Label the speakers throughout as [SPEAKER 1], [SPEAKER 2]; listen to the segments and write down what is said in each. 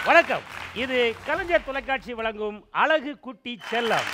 [SPEAKER 1] வணக்கம். இது கலைஞர் தொலைக்காட்சி வழங்கும் அழகு குட்டி செல்லம்.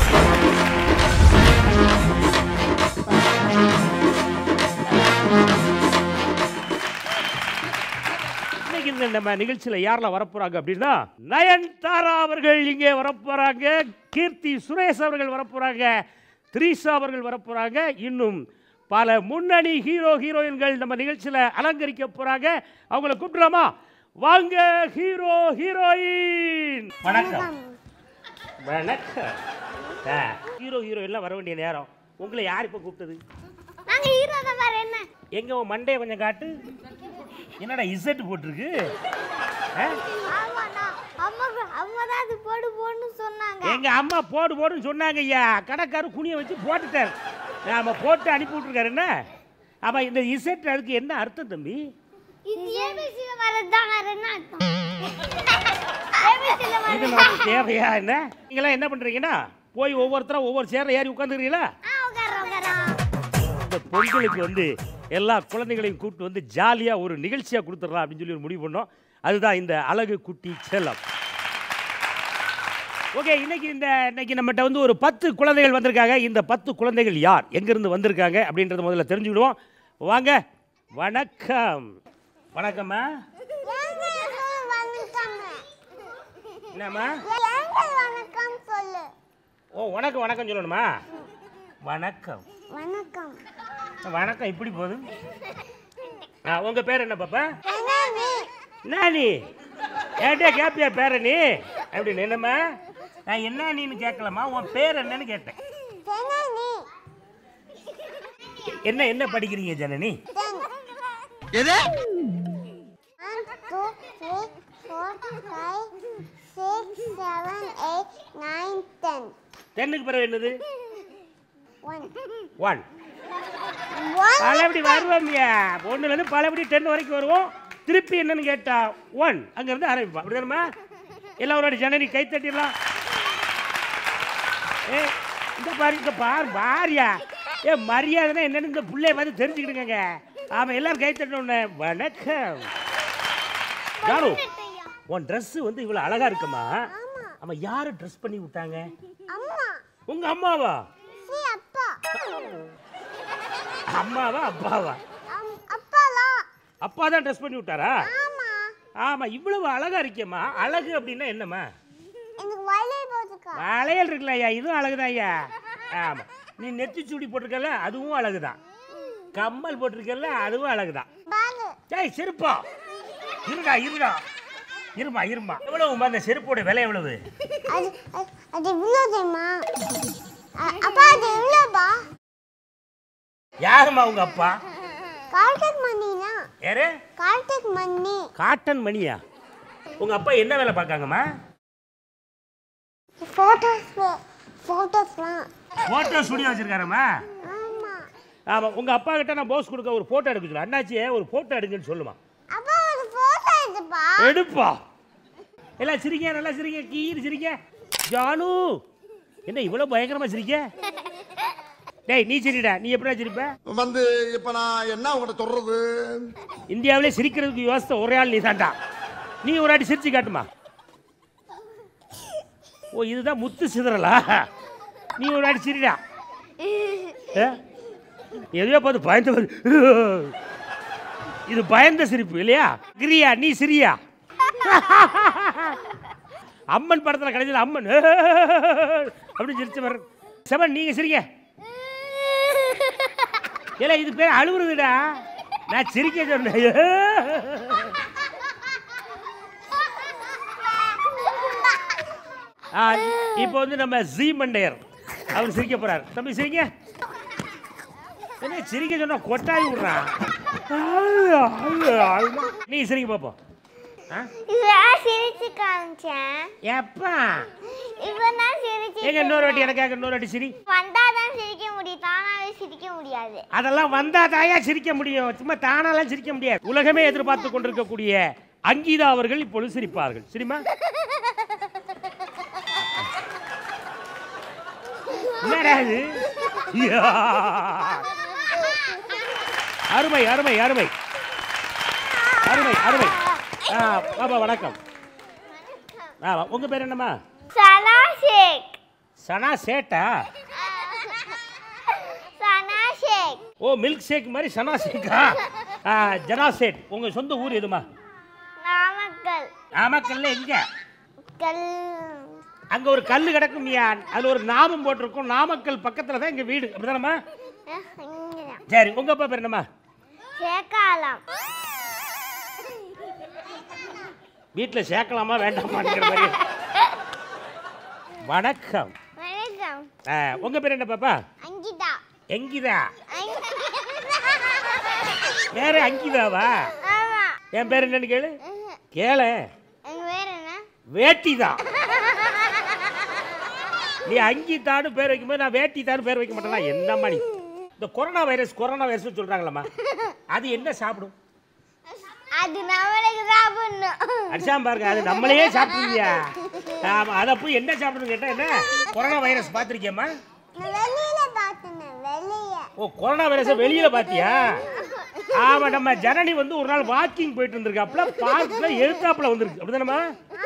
[SPEAKER 1] இன்னைக்கு நம்ம நிகழ்ச்சியில யாரெல்லாம் வரப்போறாங்க அப்படின்னா, நயன்தாரா அவர்கள் இங்கே வரப்போறாங்க, கீர்த்தி சுரேஷ் அவர்கள் வரப்போறாங்க, திரிஷா அவர்கள் வரப்போறாங்க, இன்னும் பல முன்னணி ஹீரோ ஹீரோயின்கள் நம்ம நிகழ்ச்சியில அலங்கரிக்க போறாங்க. அவங்களை கூப்பிடலாமா? வாங்க ஹீரோ ஹீரோயின். வணக்கம். வணக்கம். ஹீரோ ஹீரோயின்லாம் வர வேண்டிய நேரம். உங்களை யார் இப்போ கூப்பிட்டது?
[SPEAKER 2] நாங்க ஹீரோ தான். வேற என்ன?
[SPEAKER 1] எங்க உன் மண்டைய கொஞ்சம் காட்டு. என்னடா இசட் போட்டுருக்கு?
[SPEAKER 2] ஆமாண்ணா, அம்மா தான் அது போடு போடுன்னு சொன்னாங்க.
[SPEAKER 1] எங்க அம்மா போடு போடுன்னு சொன்னாங்க ஐயா. கடைக்காரர் குனியை வச்சு போட்டுட்டார். நாம போட்டு அனுப்பி விட்டுருக்காரு. என்ன ஆமா, இந்த இசட் அதுக்கு என்ன அர்த்தம் தம்பி?
[SPEAKER 2] இது ஏபிசில வரதுதான். வேற என்ன அர்த்தம்?
[SPEAKER 1] இது நமக்கு தேவையா? என்ன நீங்களாம் என்ன பண்றீங்கன்னா, போய் ஒவ்வொருத்தரும் ஒவ்வொரு சேர ஏறி உட்காந்துக்கிறீங்களா? இந்த பொங்கலுக்கு வந்து எல்லா குழந்தைகளையும் கூப்பிட்டு வந்து ஜாலியா ஒரு நிகழ்ச்சியா கொடுத்துடலாம் அப்படின்னு சொல்லி ஒரு முடிவு பண்ணோம். அதுதான் இந்த அழகு குட்டி செல்லம். ஓகே, இன்னைக்கு நம்மகிட்ட வந்து ஒரு 10 குழந்தைகள் வந்திருக்காங்க. இந்த 10 குழந்தைகள் யார், எங்கிருந்து வந்திருக்காங்க அப்படின்றத முதல்ல தெரிஞ்சுக்கிடுவோம். வாங்க. வணக்கம். வணக்கம்மா. என்னம்மா?
[SPEAKER 2] வணக்கம் சொல்லு.
[SPEAKER 1] ஓ, வணக்கம் வணக்கம் சொல்லணுமா? வணக்கம்
[SPEAKER 2] வணக்கம்.
[SPEAKER 1] வணக்கம். இப்படி போகுது. உங்க பேர் என்ன பாப்பா? நானி. ஏட்டே கேப்பியா பேர நீ அப்படின்னு? என்னம்மா? நான் என்ன நீன்னு கேட்கலாமா, உன் பேர் என்னன்னு கேட்டேன். என்ன என்ன படிக்கிறீங்க ஜனனி?
[SPEAKER 3] எது?
[SPEAKER 2] 1 2 3 4 5 6 7 8 9 10.
[SPEAKER 1] 10க்கு பிறகு என்னது?
[SPEAKER 2] 1
[SPEAKER 1] பழபடி வருவோம்யா. 1லேருந்து பழபடி 10 வரைக்கும் வருவோம். திருப்பி என்னன்னு கேட்டா 1 அங்கிருந்து ஆரம்பிப்போம். அப்படிதானம்மா? எல்லாம் ஒரு ஜனனி கை தட்டிடலாம். இந்த பாரு பாரியா. மரியாதைன்னா என்னன்னு இந்த பிள்ளைய பார்த்து தெரிஞ்சுக்கிடுங்க. ஆமாம், எல்லாரும் கை தட்டணும்னு. வணக்கம். யாரு உன் ட்ரெஸ் வந்து இவ்வளோ அழகா இருக்குமா? ஆமா, யாரு ட்ரெஸ் பண்ணி விட்டாங்க?
[SPEAKER 2] அம்மா.
[SPEAKER 1] உங்க அம்மாவா?
[SPEAKER 2] அப்பா.
[SPEAKER 1] அம்மாவா அப்பாவா?
[SPEAKER 2] அப்பாலா.
[SPEAKER 1] அப்பா தான் ட்ரெஸ் பண்ணி விட்டாரா?
[SPEAKER 2] ஆமா.
[SPEAKER 1] ஆமா, இவ்வளவு அழகா இருக்கேம்மா. அழகு அப்படின்னா என்னம்மா?
[SPEAKER 2] எனக்கு வளையல் போட்டுக்கா.
[SPEAKER 1] வளையல் இருக்குல்ல ஐயா, இதுவும் அழகுதான் ஐயா. ஆமா, நீ நெத்தி சூடி போட்டிருக்கல, அதுவும் அழகுதான். கம்மல் போட்டிருக்கல, அதுவும் அழகுதான்.
[SPEAKER 2] பாரு.
[SPEAKER 1] டேய் செருப்பா, இருமா. எவ்வளவு அந்த செருப்போட விலை எவ்வளவு?
[SPEAKER 2] அது இவ்வளோ தெரியுமா? அப்பா அது எவ்வளோப்பா?
[SPEAKER 1] யாருமா உங்க அப்பா?
[SPEAKER 2] கார்த்திக் மணினா.
[SPEAKER 1] யாரு?
[SPEAKER 2] கார்த்திக் மணி.
[SPEAKER 1] காட்டன் மணியா? உங்க அப்பா என்ன வேலை பார்க்காங்கம்மா?
[SPEAKER 2] போட்டோஸ்லாம்.
[SPEAKER 1] Photo studio வச்சிருக்காரம்மா?
[SPEAKER 2] ஆமா.
[SPEAKER 1] ஆமா, உங்க அப்பா கிட்ட நான் போஸ் கொடுக்க ஒரு போட்டோ எடுக்க சொல்ல. அண்ணாச்சியே ஒரு போட்டோ எடுங்கன்னு சொல்லுமா.
[SPEAKER 2] அப்பா ஒரு போட்டோ எடுப்பா.
[SPEAKER 1] எடுப்பா. எல்லாம் சிரிங்க, நல்லா சிரிங்க, கீழ் சிரிங்க. ஜானு என்ன இவ்வளவு பயங்கரமா சிரிக்க? டேய் நீ சிரிடா. நீ எப்படிடா சிரிப்ப?
[SPEAKER 3] வந்து இப்ப நான் என்ன உங்கள்கிட்ட சொல்றது?
[SPEAKER 1] இந்தியாவிலே சிரிக்கிறதுக்கு யோசித்த ஒரே ஆள் நீ தான்டா. நீ ஒரு வாட்டி சிரிச்சு காட்டுமா. ஓ, இதுதான் முத்து சிதறலா? நீ ஒரு வாட்டி சிரிடா. எதையோ பார்த்து பயந்து. இது பயந்த சிரிப்பு இல்லையா? கிரியா நீ சிரியா. அம்மன் படத்தில் கடைசியில் அம்மன் அப்படின்னு சிரிச்சு வர. செவன் நீங்க சிரிங்க. இல்ல இது பேர் அழுவுறதுடா. நான் சிரிக்க சொன்னேன். இப்போ வந்து நம்ம ஜி மண்டையர் அவர் சிரிக்க போறார். தம்பி சிரிங்க. என்ன சிரிக்க சொன்னா கொட்டாய் விடுறான். நீ சிரிக்க பாப்போம்.
[SPEAKER 2] சிரிச்சு காமிச்சேன்.
[SPEAKER 1] எப்பா
[SPEAKER 2] இவனா சிரிச்சு.
[SPEAKER 1] எங்க இன்னொரு வாட்டி எனக்காக இன்னொரு வாட்டி சிரி.
[SPEAKER 2] வந்தாதான் சிரிக்க முடியும், தானாவே சிரிக்க முடியாது.
[SPEAKER 1] அதெல்லாம் வந்தா தாயா சிரிக்க முடியும், சும்மா தானாலாம் சிரிக்க முடியாது. உலகமே எதிர்பார்த்து கொண்டிருக்கக்கூடிய அங்கீதா அவர்கள் இப்பொழுது சிரிப்பார்கள். சரிமா? என்னடா இது? அருமை அருமை அருமை அருமை அருமை. பாபா வணக்கம். உங்க பேர் என்னம்மா?
[SPEAKER 2] சனா ஷேக்.
[SPEAKER 1] சனா சேட்டா?
[SPEAKER 2] சனா ஷேக்.
[SPEAKER 1] ஓ, மில்க் ஷேக் மாதிரி சனா ஷேக்கா? ஜனா சேட். உங்க சொந்த ஊர் எதுமா?
[SPEAKER 2] நாமக்கல்.
[SPEAKER 1] நாமக்கல்ல எங்க?
[SPEAKER 2] கல்.
[SPEAKER 1] அங்க ஒரு கல்லு கிடக்குமியா, அதுல ஒரு நாமம் போட்டிருக்கும். நாமக்கல் பக்கத்துல தான் எங்க வீடு, அப்படிதானம்மா? சரி, உங்க அப்பா பேர் என்னம்மா?
[SPEAKER 2] சேக்காலம்.
[SPEAKER 1] வீட்டில் சேர்க்கலாமா வேண்டாமாங்கிற மாதிரி. வணக்கம்.
[SPEAKER 2] வணக்கம்.
[SPEAKER 1] உங்க பேர் என்ன பாப்பா?
[SPEAKER 2] அங்கிதா.
[SPEAKER 1] எங்கிதா? வேற அங்கிதாவா?
[SPEAKER 2] ஆமா.
[SPEAKER 1] என் பேர் என்னன்னு கேளு. கேள.
[SPEAKER 2] எங்க பேர் என்ன?
[SPEAKER 1] வேட்டிதான். நீ அங்கிதான்னு பேர் வைக்கும்போது நான் வேட்டிதான்னு பேர் வைக்க மாட்டேனா? என்னம்மா நீ? இந்த கொரோனா வைரஸ் சொல்றாங்களம்மா, அது என்ன சாப்பிடும்?
[SPEAKER 2] அது நம்மளுக்கு சாப்பிடணும்.
[SPEAKER 1] அடிச்சாம பாருங்க, அது நம்மளையே சாப்பிடுவியா? ஆமா, அதை போய் என்ன சாப்பிடணும் கேட்டா என்ன? கொரோனா வைரஸ் பார்த்திருக்கியம்மா?
[SPEAKER 2] வெளியில பார்த்தேன். வெளிய.
[SPEAKER 1] ஓ, கொரோனா வைரஸை வெளியில பாத்தியா? ஆமா, நம்ம ஜனனி வந்து ஒரு நாள் வாக்கிங் போயிட்டு இருந்திருக்காப்ல, பார்க்ல எழுத்தாப்புல வந்திருக்கு, அப்படிதானம்மா?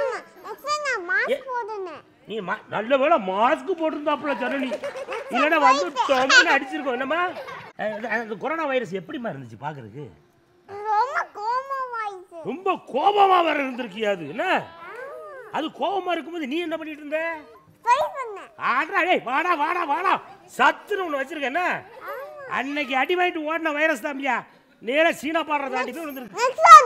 [SPEAKER 1] நீ நல்ல வேளை மாஸ்க் போட்டிருந்தாப்புல ஜனனி, இல்லைன்னா வந்து தொம்புன்னு அடிச்சிருக்கோம். என்னம்மா அந்த கொரோனா வைரஸ் எப்படிமா இருந்துச்சு பாக்குறதுக்கு? ரொம்ப கோபமா வேற இருந்திருக்கியா? அது என்ன, அது கோபமா இருக்கும்போது நீ என்ன பண்ணிட்டு இருந்த? வாடா வாடா வாடா சத்துன்னு ஒண்ணு வச்சிருக்க. என்ன அன்னைக்கு அடி வாங்கிட்டு ஓடின வைரஸ் தாம்பியா, நேரா சீனா பாடுற தாண்டி போய் வந்துருக்கு.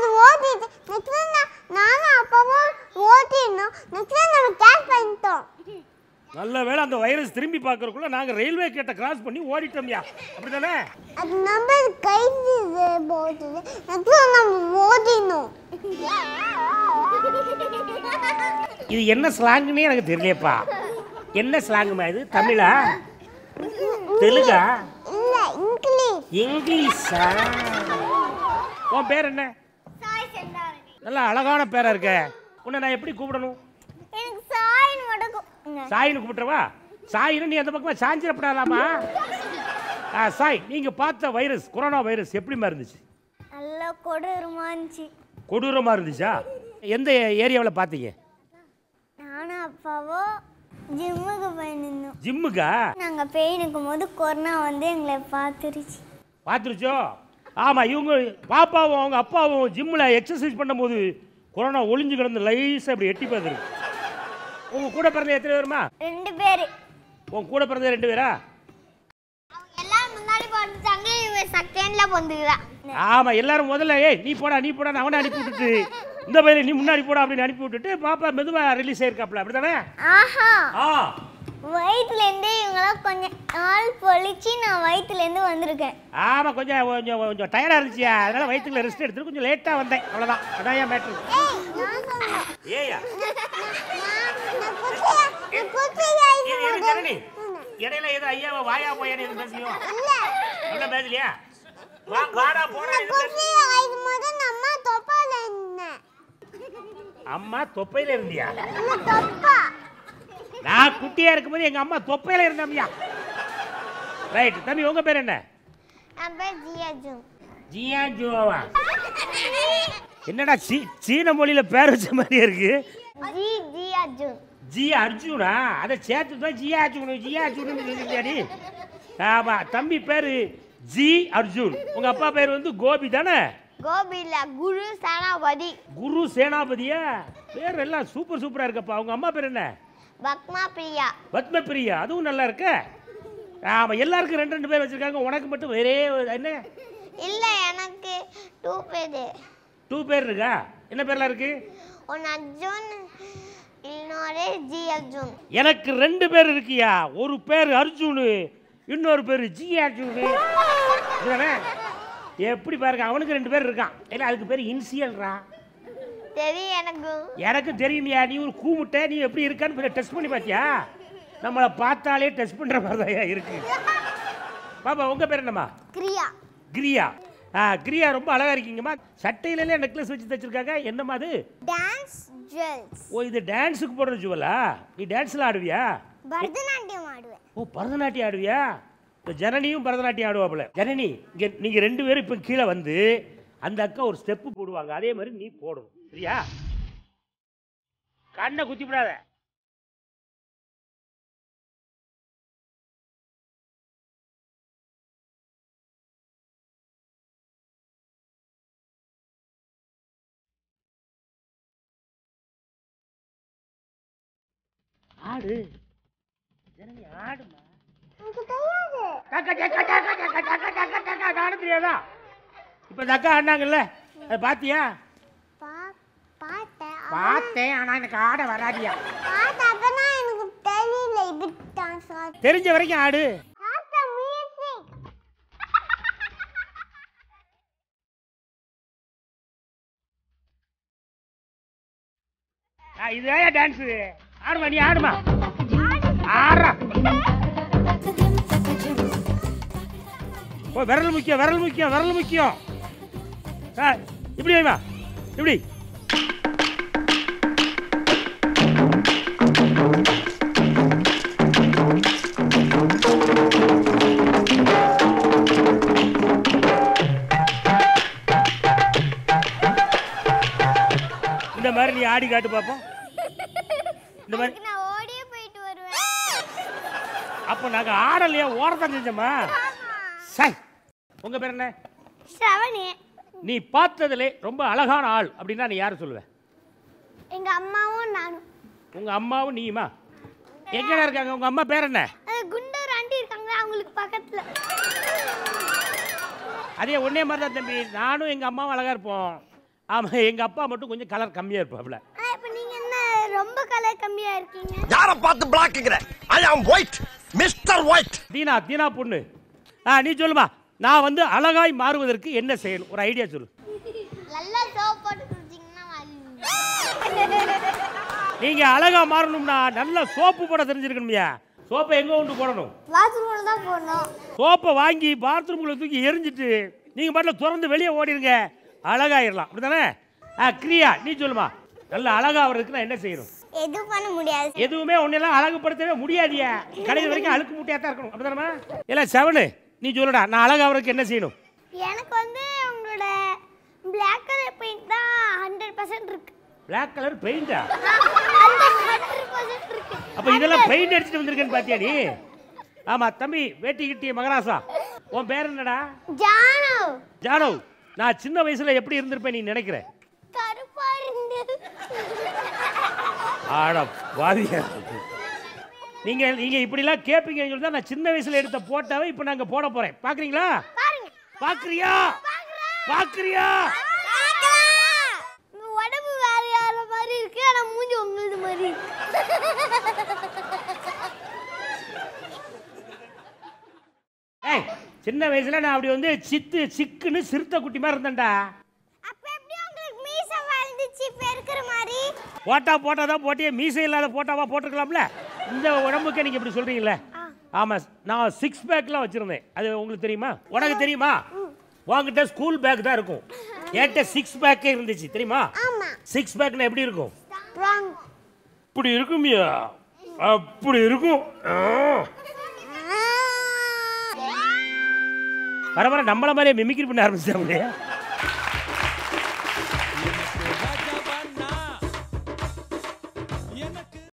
[SPEAKER 1] நல்ல வேளை அந்த வைரஸ் திரும்பி பார்க்கறதுக்குள்ள நாங்க ரயில்வே கேட்ட கிராஸ் பண்ணி ஓடிட்டோம்யா, அப்படிதானே?
[SPEAKER 2] அது நம்ம கைது போடுது. நம்ம ஓடினோம்.
[SPEAKER 1] இது என்ன ஸ்லாங்னே எனக்கு தெரியலையப்பா. என்ன ஸ்லாங்குமா இது? தமிழா தெலுங்கா?
[SPEAKER 2] இல்ல, இங்கிலீஷ்.
[SPEAKER 1] இங்கிலீஷா? உன் பேர் என்ன?
[SPEAKER 2] சாய் செந்தாமரை.
[SPEAKER 1] நல்ல அழகான பேரா இருக்க. உன்னை நான் எப்படி கூப்பிடணும்?
[SPEAKER 2] எனக்கு சாய்னு மட்டும்.
[SPEAKER 1] சாயின்னு கூப்பிட்டுறவா? சாயின்னு நீ அந்த பக்கமா சாஞ்சிடப்படாதாமா? சாய், நீங்க பார்த்த வைரஸ், கொரோனா வைரஸ் எப்படிமா இருந்துச்சு?
[SPEAKER 2] நல்ல கொடூரமா இருந்துச்சு.
[SPEAKER 1] கொடூரமா இருந்துச்சா? எந்த ஏரியாவில் பார்த்தீங்க?
[SPEAKER 2] நானும் அப்பாவோ ஜிம்முக்கு போயிருந்தோம்.
[SPEAKER 1] ஜிம்முக்கா?
[SPEAKER 2] நாங்க போயிருக்கும் போது கொரோனா வந்து எங்களை பார்த்துருச்சு.
[SPEAKER 1] பார்த்துருச்சோ? ஆமா, இவங்க பாப்பாவும் அவங்க அப்பாவும் ஜிம்மில் எக்ஸசைஸ் பண்ணும்போது கொரோனா ஒளிஞ்சு கிடந்து லைஸாக இப்படி எட்டி பார்த்துருக்கு. உங்க கூட பிறந்த எத்தனை பேருமா?
[SPEAKER 2] 2 பேர்.
[SPEAKER 1] உங்க கூட பிறந்த 2 பேரா?
[SPEAKER 2] அவங்க எல்லாம் முன்னாடி போட்டுட்டாங்க, இவங்க செகண்ட்ல வந்துக்கிறா.
[SPEAKER 1] ஆமா, எல்லாரும் முதல்ல நீ போடா அவனை அனுப்பி விட்டுட்டு, இந்த பையனை நீ முன்னாடி போடா அப்படின்னு அனுப்பி விட்டுட்டு பாப்பா மெதுவா ரிலீஸ் ஆயிருக்காப்ல, அப்படிதானே?
[SPEAKER 2] ஆஹா.
[SPEAKER 1] ஆ,
[SPEAKER 2] வயிற்றுல இருந்து இவங்களாம் கொஞ்சம் நாள் பொழிச்சு நான் வயிற்றுல இருந்து வந்திருக்கேன்.
[SPEAKER 1] ஆமா, கொஞ்சம் டயர்டா இருந்துச்சியா, அதனால வயிற்றுல ரெஸ்ட் எடுத்துட்டு கொஞ்சம் லேட்டா வந்தேன், அவ்வளவுதான். அதான் ஏன் மேட்ரு. ஏயா இடையில ஏதோ ஐயாவை வாயா போயான்னு எதுவும் பேசியும் என்ன பேசலையா? வாடா போடா. அம்மா தொப்பையில இருந்தியா? நான் குட்டியா இருக்கும்போது எங்க அம்மா தொப்பையில இருந்தாமியா. ரைட். தம்பி, உங்க பேர் என்ன? ஜியாஜுவா? என்னடா சீன மொழியில பேர் வச்ச மாதிரி இருக்கு. ஜி அர்ஜுனா? அதை சேர்த்து தான் ஜியாஜுன்னு சொல்லியாடி. ஆமா, தம்பி பேரு ஜி அர்ஜுன். உங்க அப்பா பேர் வந்து கோபி தானே?
[SPEAKER 2] கோபி இல்ல, குரு சேனாபதி.
[SPEAKER 1] குரு சேனாபதியா? பேர் எல்லாம் சூப்பரா இருக்கப்பா. உங்க அம்மா பேர் என்ன?
[SPEAKER 2] பத்மா பிரியா.
[SPEAKER 1] பத்ம பிரியா, அதுவும் நல்லா இருக்க. ஆமா, எல்லாருக்கும் 2 பேர் வச்சிருக்காங்க, உனக்கு மட்டும் வேறே என்ன?
[SPEAKER 2] இல்ல, எனக்கு 2 பேர்.
[SPEAKER 1] 2 பேர் இருக்கா? என்ன பேர்லாம் இருக்கு?
[SPEAKER 2] ஒன்னு அர்ஜுன், இன்னொரு ஜி அர்ஜுன்.
[SPEAKER 1] எனக்கு 2 பேர் இருக்கியா? ஒரு பேர் அர்ஜுன், இன்னொரு பேர் ஜி அர்ஜுன். எப்படி பாருங்க, அவனுக்கு 2 பேர் இருக்கான். ஏன்னா அதுக்கு பேர் இன்சியல்ரா.
[SPEAKER 2] தெரியும்
[SPEAKER 1] எனக்கு தெரியுமியா. நீ ஒரு கூமுட்டை, நீ எப்படி இருக்கான்னு டெஸ்ட் பண்ணி பார்த்தியா? நம்மளை பார்த்தாலே டெஸ்ட் பண்ற மாதிரி இருக்கு. பாப்பா, உங்க பேர் என்னம்மா?
[SPEAKER 2] கிரியா.
[SPEAKER 1] கிரியா? கிரியா, ரொம்ப அழகா இருக்கீங்கம்மா. சட்டையில நெக்லஸ் வச்சு தச்சிருக்காங்க. என்னம்மா அது?
[SPEAKER 2] Dance jewels.
[SPEAKER 1] ஓ, இது டான்ஸுக்கு போடுற ஜுவலா? நீ டான்ஸ்ல ஆடுவியா?
[SPEAKER 2] பரதநாட்டியம் ஆடுவேன்.
[SPEAKER 1] ஓ, பரதநாட்டியம் ஆடுவியா? இப்போ ஜனனியும் பரதநாட்டியம் ஆடுவாப்புல. ஜனனி, இங்க நீங்க 2 பேரும் இப்போ கீழே வந்து அந்த அக்கா ஒரு ஸ்டெப்பு போடுவாங்க, அதே மாதிரி நீ போடணும், சரியா? கண்ணை குத்தி விடாத. ஆடு ஆடுமா தெரியாதா? இப்ப தக்கா ஆடினாங்கல்ல, அதை பாத்தியா? பார்த்தேன், ஆனா எனக்கு ஆட வராதியா. தெரிஞ்ச வரைக்கும் ஆடு. இதுதான் டான்ஸ். ஆடுமா, நீ ஆடுமா. ஆடுறா. ஓ, விரல் முக்கியம், விரல் முக்கியம், விரல் முக்கியம். இப்படி வைமா, இப்படி. இந்த மாதிரி நீ ஆடி காட்டு பாப்போம். இந்த மாதிரி
[SPEAKER 2] நான் ஓடியே போயிட்டு வருவேன்.
[SPEAKER 1] அப்ப நாங்க ஆடலையா, ஓடத்தான் செஞ்சோமா? சை, உங்க பேர் என்ன?
[SPEAKER 2] ஸ்ரவணி.
[SPEAKER 1] நீ பார்த்ததுல ரொம்ப அழகான ஆள் அப்படின்னா நீ யாரு சொல்லுவ?
[SPEAKER 2] எங்க அம்மாவும் நானும்.
[SPEAKER 1] உங்க அம்மாவும் நீயுமா? எங்கடா இருக்காங்க உங்க அம்மா? பேர் என்ன?
[SPEAKER 2] குண்டூர் ஆண்டி இருக்காங்க, அவங்களுக்கு பக்கத்துல.
[SPEAKER 1] அதே ஒன்னே மாதிரி தான் தம்பி, நானும் எங்க அம்மாவும் அழகா இருப்போம். ஆமா, எங்க அப்பா மட்டும் கொஞ்சம் கலர் கம்மியா இருப்பாப்ல.
[SPEAKER 2] இப்ப நீங்க என்ன ரொம்ப கலர் கம்மியா இருக்கீங்க?
[SPEAKER 3] யார பார்த்து பிளாக்குங்கற? I am white, mister white.
[SPEAKER 1] Deena பொண்ணு. நீ சொல்லுமா, நான் வந்து அழகாய் மாறுவதற்கு என்ன செய்யணும்? ஒரு ஐடியா சொல்லு.
[SPEAKER 2] நல்லா சோப் போட்டு குளிச்சீங்கன்னா
[SPEAKER 1] நீங்க அழகா மாறணும்னா நல்ல சோப்பு போட தெரிஞ்சிருக்கணும்யா. சோப்பை எங்க கொண்டு போடணும்?
[SPEAKER 2] பாத்ரூம்ல தான் போடணும்.
[SPEAKER 1] சோப்பை வாங்கி பாத்ரூம்ல தூக்கி எரிஞ்சிட்டு நீங்க பாட்டில் திறந்து வெளியே ஓடிடுங்க, அழகாயிரலாம். அப்படித்தானே? கிரியா, நீ சொல்லுமா, நல்ல அழகா வர்றதுக்கு நான் என்ன செய்யணும்?
[SPEAKER 2] எதுவும் பண்ண முடியாது.
[SPEAKER 1] எதுவுமே ஒன்னெல்லாம் அழகுபடுத்தவே முடியாதியா. கடைசி வரைக்கும் அழுக்கு முட்டையா தான் இருக்கணும். அப்படித்தானமா? இல்ல செவனு, நீ சொல்லுடா, நான் அழகா வர்றதுக்கு என்ன செய்யணும்?
[SPEAKER 2] எனக்கு வந்து உங்களோட Black கலர் பெயிண்ட் தான் 100% இருக்கு.
[SPEAKER 1] Black colour பெயிண்டா?
[SPEAKER 2] 100% இருக்கு.
[SPEAKER 1] அப்ப இதெல்லாம் பெயிண்ட் அடிச்சிட்டு வந்திருக்கேன்னு பாத்தியா நீ? ஆமா தம்பி, வேட்டி கிட்டிய மகராசா, உன் பேர் என்னடா?
[SPEAKER 2] ஜானவ்.
[SPEAKER 1] ஜானவ், நான் சின்ன வயசுல எப்படி இருந்திருப்பேன் நீ நினைக்கிற?
[SPEAKER 2] கருப்பா இருந்து.
[SPEAKER 1] ஆடா வாதியா, நீங்க இப்படிலாம் கேட்பீங்கன்னு சொல்லி தான் நான் சின்ன வயசுல எடுத்த போட்டாவை இப்போ நாங்க போட போறேன். பாக்குறீங்களா?
[SPEAKER 2] பாருங்க.
[SPEAKER 1] பாக்குறியா? பாக்குறியா?
[SPEAKER 2] உடம்பு வேற யார மாதிரி இருக்கு, ஆனா மூஞ்சி உங்களுது மாதிரி இருக்கு.
[SPEAKER 1] ஏய், சின்ன வயசுல நான் அப்படி வந்து சிக்குன்னு சிறுத்தை குட்டி மாதிரி இருந்தேன்டா.
[SPEAKER 2] அப்ப எப்படி உங்களுக்கு மீச வளர்ந்துச்சு பெருக்குற மாதிரி?
[SPEAKER 1] போட்டாதான் போட்டியே, மீசை இல்லாத போட்டாவா போட்டுக்கலாம்ல? இந்த உடம்புக்கு நீங்க இப்படி சொல்றீங்களே. ஆமா, நான் 6 பேக்லாம் வச்சிருந்தேன். அது உங்களுக்கு தெரியுமா? உனக்கு தெரியுமா? உங்ககிட்ட ஸ்கூல் பேக் தான் இருக்கும், என்கிட்ட 6 பேக்கே இருந்துச்சு தெரியுமா?
[SPEAKER 2] ஆமா.
[SPEAKER 1] 6 பேக்னா எப்படி இருக்கும்?
[SPEAKER 2] ராங்.
[SPEAKER 1] இப்படி இருக்குமியா? அப்படி இருக்கும். வர நம்மள மாதிரியே மிமிக்ரி பண்ண ஆரம்பிச்சாங்களே.